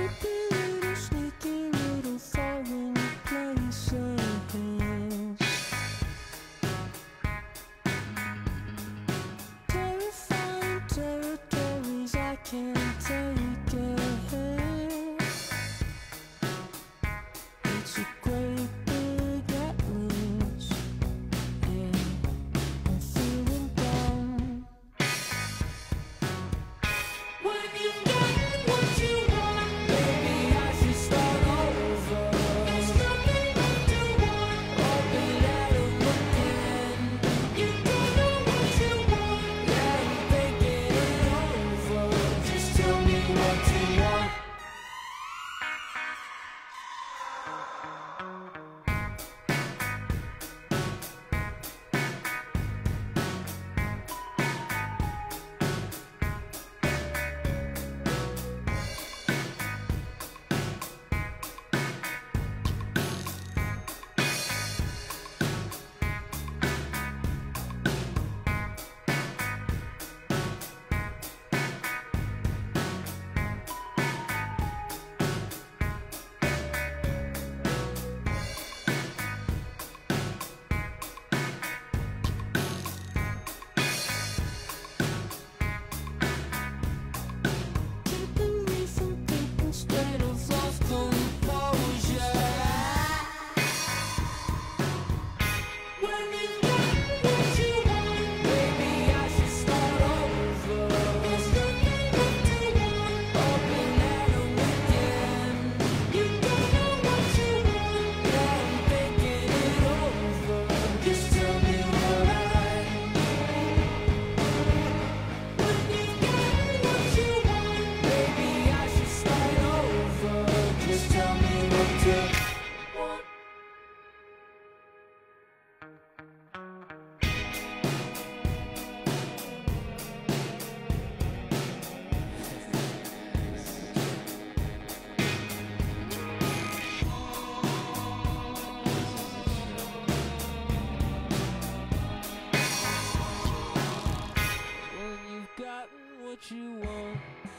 creepy little, sneaky little foreign places. Terrifying territories I can't take it. It's a great big atlas, and I'm feeling down. When you get what you want, maybe I should start over. There's nothing left to want, open that up again. You don't know what you want, yeah, I'm thinking it over. Just tell me what you want. Keeping me from thinking straight of lost composure. When you get what you want, maybe I should start over. There's nothing left to want, open that up again. You don't know what you want, yeah, I'm thinking it over. Just tell me what When you get what you want, maybe I should start over. Just tell me what to want. When you've gotten what you want,